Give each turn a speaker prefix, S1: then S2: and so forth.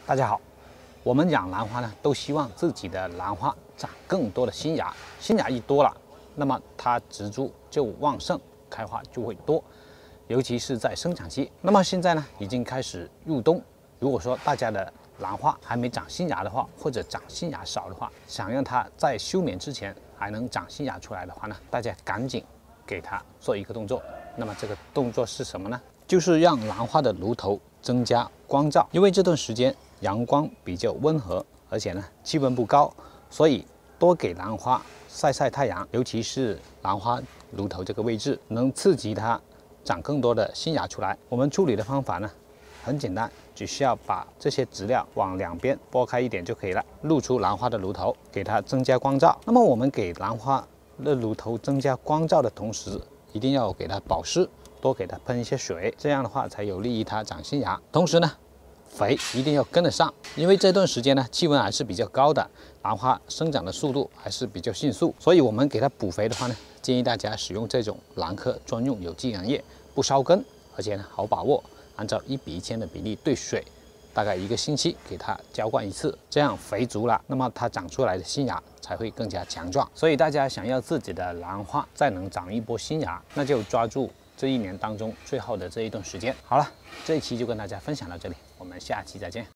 S1: 大家好，我们养兰花呢，都希望自己的兰花长更多的新芽，新芽一多了，那么它植株就旺盛，开花就会多，尤其是在生长期。那么现在呢，已经开始入冬，如果说大家的兰花还没长新芽的话，或者长新芽少的话，想让它在休眠之前还能长新芽出来的话呢，大家赶紧给它做一个动作。那么这个动作是什么呢？就是让兰花的芦头增加光照，因为这段时间阳光比较温和，而且呢气温不高，所以多给兰花晒晒太阳，尤其是兰花芦头这个位置，能刺激它长更多的新芽出来。我们处理的方法呢很简单，只需要把这些植料往两边拨开一点就可以了，露出兰花的芦头，给它增加光照。那么我们给兰花的芦头增加光照的同时，一定要给它保湿，多给它喷一些水，这样的话才有利于它长新芽。同时呢，肥一定要跟得上，因为这段时间呢气温还是比较高的，兰花生长的速度还是比较迅速，所以我们给它补肥的话呢，建议大家使用这种兰科专用有机溶液，不烧根，而且呢好把握，按照1:1000的比例兑水，大概1个星期给它浇灌一次，这样肥足了，那么它长出来的新芽才会更加强壮。所以大家想要自己的兰花再能长一波新芽，那就抓住这一年当中最后的这一段时间。好了，这一期就跟大家分享到这里，我们下期再见。